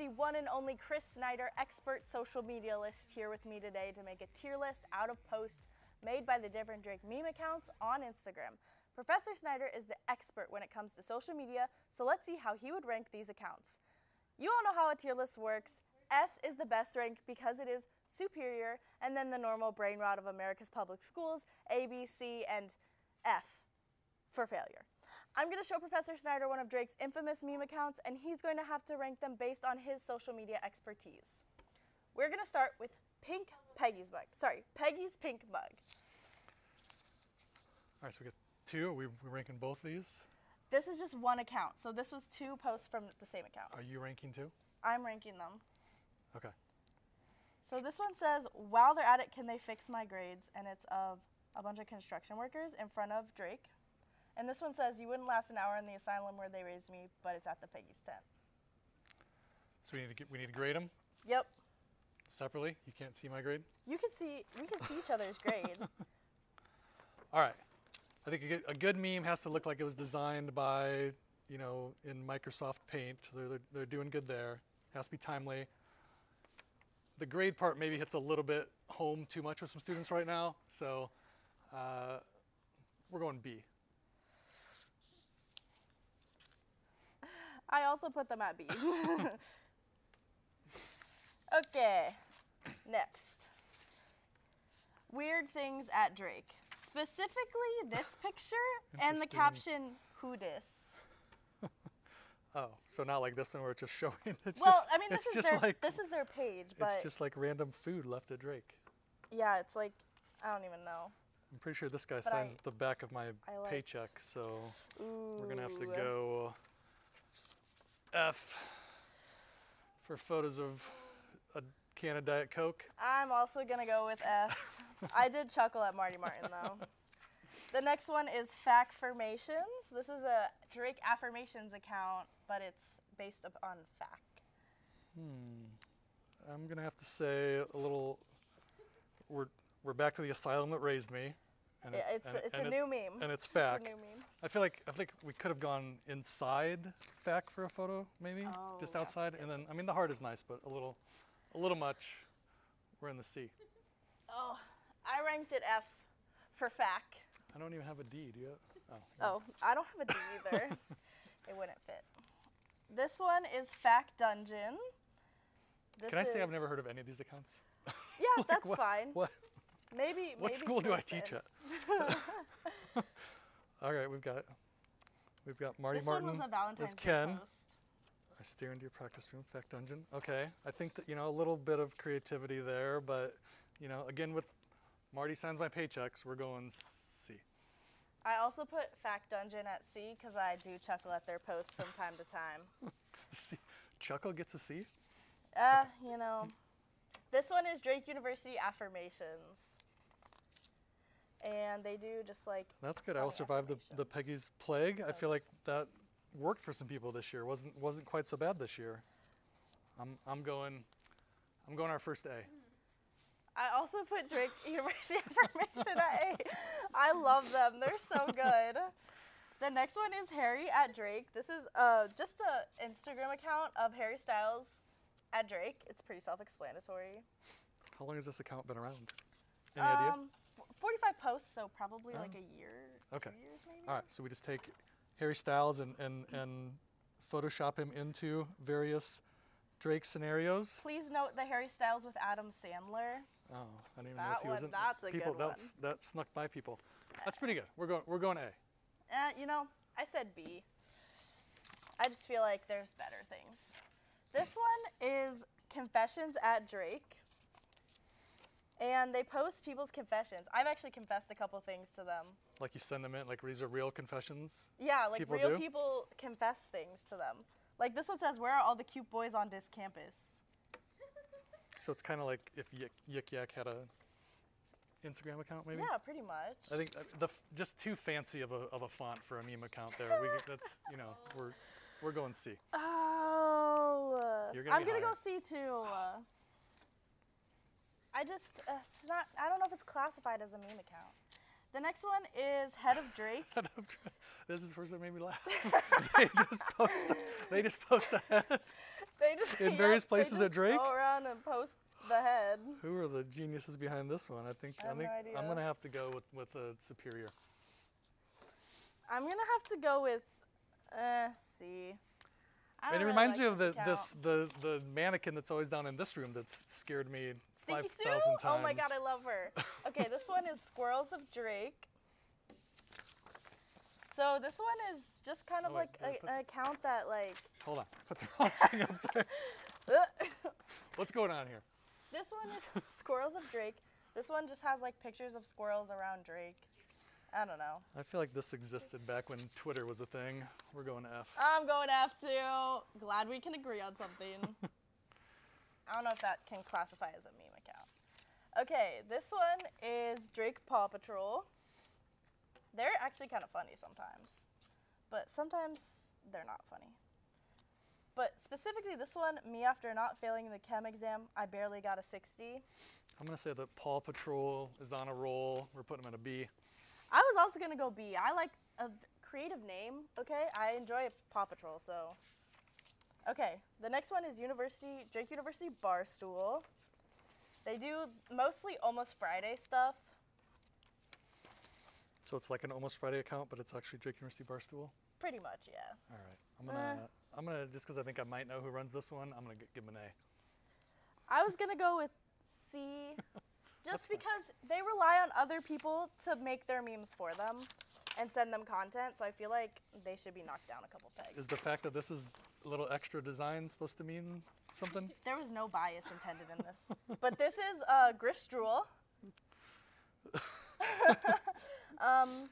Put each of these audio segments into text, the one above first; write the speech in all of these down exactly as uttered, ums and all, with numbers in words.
the one and only Chris Snider, expert social media list, here with me today to make a tier list out of posts made by the different Drake meme accounts on Instagram. Professor Snider is the expert when it comes to social media, so let's see how he would rank these accounts. You all know how a tier list works. S is the best rank because it is superior, and then the normal brain rot of America's public schools, A, B, C, and F for failure. I'm going to show Professor Snider one of Drake's infamous meme accounts, and he's going to have to rank them based on his social media expertise. We're going to start with Pink Peggy's mug. Sorry, Peggy's pink mug. All right, so we got two. Are we we're ranking both these? This is just one account, so this was two posts from the same account. Are you ranking two? I'm ranking them. Okay. So this one says, while they're at it, can they fix my grades? And it's of a bunch of construction workers in front of Drake. And this one says, you wouldn't last an hour in the asylum where they raised me, but it's at the Peggy's tent. So we need to get, we need to grade them Yep. separately. You can't see my grade. You can see, we can see each other's grade. All right. I think a good, a good meme has to look like it was designed by, you know, in Microsoft Paint. They're, they're, they're doing good there. Has to be timely. The grade part maybe hits a little bit home too much with some students right now, so uh, we're going B. I also put them at B. Okay, next. Weird things at Drake. Specifically this picture and the caption, who dis? Oh, so not like this one where it's just showing. It's Well, just, I mean, this it's is, just their, like, this is their page, but it's just like random food left at Drake. yeah, it's like, I don't even know. I'm pretty sure this guy But signs I- the back of my I liked- paycheck, so Ooh. we're gonna have to go F for photos of a can of Diet Coke. I'm also gonna go with F. I did chuckle at Marty Martin though. The next one is Factformations. This is a Drake affirmations account, but it's based upon fact. Hmm. I'm gonna have to say a little. We're we're back to the asylum that raised me. And Yeah, it's and, it's and a it- new meme. And it's fact. It's a new meme. I feel like I think we could have gone inside fact for a photo, maybe Oh, just that's outside, good. and then I mean the heart is nice, but a little, a little much. We're in the C. Oh, I ranked it F for fact. I don't even have a D. Do you? Oh. Oh, I don't have a D either. It wouldn't fit. This one is Fact Dungeon. This Can I say I've is- never heard of any of these accounts? Yeah, Like, that's what- fine. What? Maybe. What maybe school do I Smith teach is. at? All right, we've got we've got Marty This Martin. one was a Valentine's as Day Ken. post. I stare into your practice room, Fact Dungeon. Okay, I think that, you know, a little bit of creativity there, but, you know, again, with Marty signs my paychecks, we're going C. I also put Fact Dungeon at C because I do chuckle at their posts from time to time. C. Chuckle gets a C? Uh, you know. This one is Drake University affirmations. And they do just like. That's good. I funny will survive the, the affirmations. Peggy's plague. I feel like that worked for some people this year. Wasn't wasn't quite so bad this year. I'm I'm going I'm going our first A. I also put Drake University affirmation at A. I love them. They're so good. The next one is Harry at Drake. This is uh, just an Instagram account of Harry Styles at Drake. It's pretty self-explanatory. How long has this account been around? Any idea? Um, f- forty-five posts, so probably Oh. like a year, Okay. two years maybe. All right, so we just take Harry Styles and, and, and Photoshop him into various Drake scenarios. Please note the Harry Styles with Adam Sandler. Oh, I didn't even That notice he was one- in. that's a people, good that's, That snuck by people. That's pretty good. We're going. We're going A. Uh, you know, I said B. I just feel like there's better things. This one is Confessions at Drake. And they post people's confessions. I've actually confessed a couple things to them. Like you send them in. Like these are real confessions. Yeah, like People real do? people confess things to them. Like this one says, where are all the cute boys on this campus? So it's kind of like if Yik, Yik Yak had a Instagram account, maybe. Yeah, pretty much. I think uh, the f- just too fancy of a of a font for a meme account there. We, that's you know we're we're going C. Oh, You're gonna I'm be gonna go higher. C too. Uh, I just, uh, it's not, I don't know if it's classified as a meme account. The next one is Head of Drake. This is the first that made me laugh. they just post. They just post the head. They just in yep, various they places just at Drake. Go around and post the head. Who are the geniuses behind this one? I think I I, have think no idea. I'm gonna have to go with with the Superior. I'm gonna have to go with. Uh, C. I And don't it really reminds like me of the account. this the the mannequin that's always down in this room that's scared me five Stinky Sue? thousand times. Oh my god, I love her. Okay, this one is Squirrels of Drake. So this one is just kind of Oh, wait, like did I a, put an account that like. Hold on, put the wrong thing up there. What's going on here? This one is Squirrels of Drake. This one just has like pictures of squirrels around Drake. I don't know. I feel like this existed back when Twitter was a thing. We're going F. I'm going F too. Glad we can agree on something. I don't know if that can classify as a meme account. Okay, this one is Drake Paw Patrol. They're actually kind of funny sometimes, but sometimes they're not funny. But specifically this one, me after not failing the chem exam, I barely got a sixty. I'm gonna say that Paw Patrol is on a roll. We're putting them at a B. I was also gonna go B. I like a creative name, okay? I enjoy Paw Patrol, so. Okay, the next one is University, Drake University Barstool. They do mostly Almost Friday stuff. So it's like an Almost Friday account, but it's actually Drake University Barstool. Pretty much, yeah. All right, I'm gonna, Eh. I'm gonna just because I think I might know who runs this one, I'm gonna g- give them an A. I was gonna go with C, That's just fine. because they rely on other people to make their memes for them and send them content, so I feel like they should be knocked down a couple pegs. Is the fact that this is a little extra design supposed to mean something? There was no bias intended in this. But this is uh, Griff Struhl. um,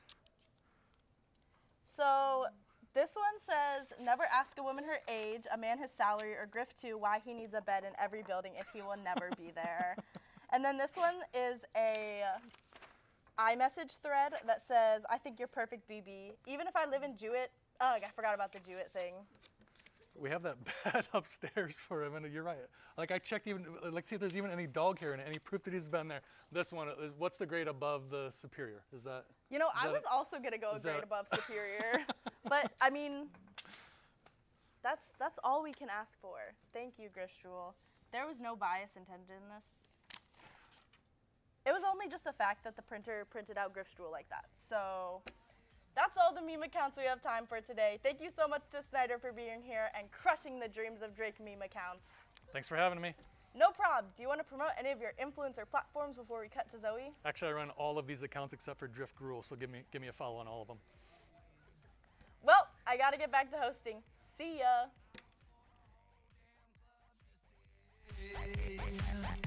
so this one says, never ask a woman her age, a man his salary, or Griff two, why he needs a bed in every building if he will never be there. And then this one is a iMessage thread that says, I think you're perfect, B B. Even if I live in Jewett, oh, I forgot about the Jewett thing. We have that bed upstairs for him, and you're right. Like I checked even, like see if there's even any dog hair in it, any proof that he's been there. This one, is, what's the grade above the Superior? Is that? You know, is I that was a- also gonna go a is grade that- above Superior, but I mean, that's that's all we can ask for. Thank you, Griff Struhl. There was no bias intended in this. It was only just a fact that the printer printed out Griff Struhl like that. So that's all the meme accounts we have time for today. Thank you so much to Snider for being here and crushing the dreams of Drake meme accounts. Thanks for having me. No problem. Do you want to promote any of your influencer platforms before we cut to Zoe? Actually, I run all of these accounts except for Drift Gruel, so give me give me a follow on all of them. Well, I gotta get back to hosting. See ya.